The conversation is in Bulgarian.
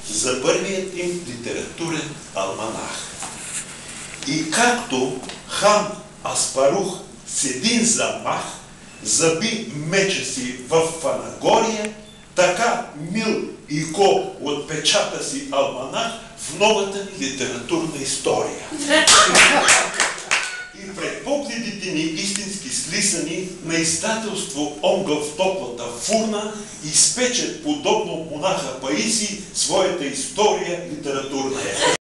за първият им литературен алманах. И както хан Аспарух с един замах заби меча си в Фанагория, така Мил Иго отпечата си алманах в новата ни литературна история. И пред погледите ни истински слисани на издателство Омгъл в топлата фурна изпечат подобно монаха Паисий своята история литературна.